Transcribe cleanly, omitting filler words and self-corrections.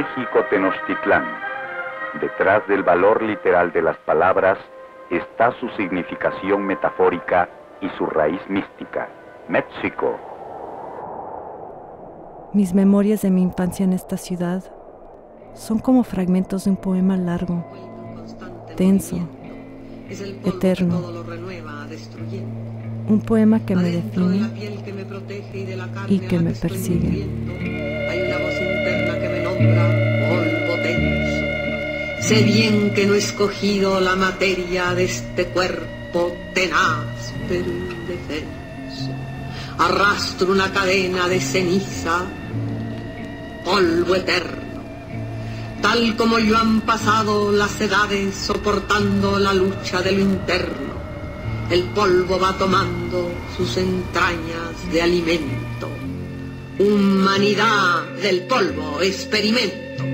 México Tenochtitlán. Detrás del valor literal de las palabras está su significación metafórica y su raíz mística. México. Mis memorias de mi infancia en esta ciudad son como fragmentos de un poema largo, denso, eterno. Un poema que me define y que me persigue. Hay una voz interna que me nombra polvo tenso. Sé bien que no he escogido la materia de este cuerpo tenaz pero indefenso. Arrastro una cadena de ceniza, polvo eterno. Tal como yo han pasado las edades soportando la lucha de lo interno, el polvo va tomando sus entrañas de alimento. Humanidad del polvo, experimento.